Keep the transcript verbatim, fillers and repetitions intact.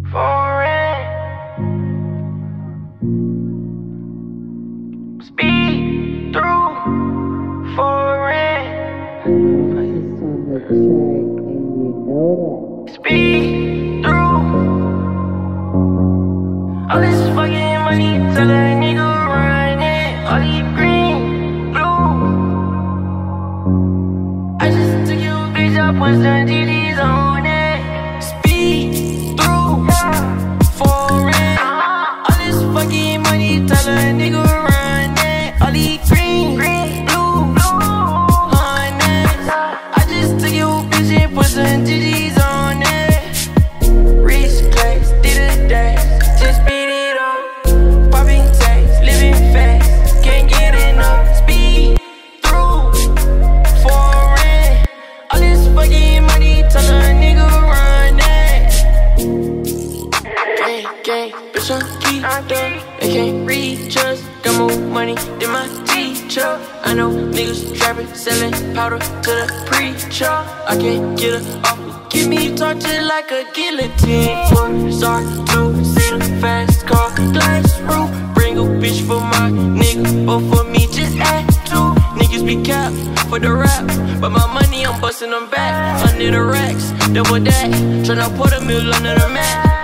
foreign. Speed through foreign. Speed through. All this fucking money, tell that nigga run it. All these green, blue. I just took you, bitch, I put some G Ds on it. Speed through foreign. All this fucking money, tell that nigga run it. All these green, green, blue, blue, hundreds. I just took you, bitch, and put some G Ds on it. Rich class, did a dash, just speed it up. Popping tags, living fast, can't get enough. Speed through foreign. All this fucking money, tell a nigga run it. Gang, gang, bitch, I'm geeked up. They can't reach us. Got more money than my teacher. I know niggas trapping, selling powder to the preacher. I can't get her off. Give me torture like a guillotine. Sorry to see the fast car, glass roof. Bring a bitch for my nigga, but for me just add two. Niggas be capped for the rap, but my money I'm busting them back. Under the racks, double that, tryna put a mill under the mat.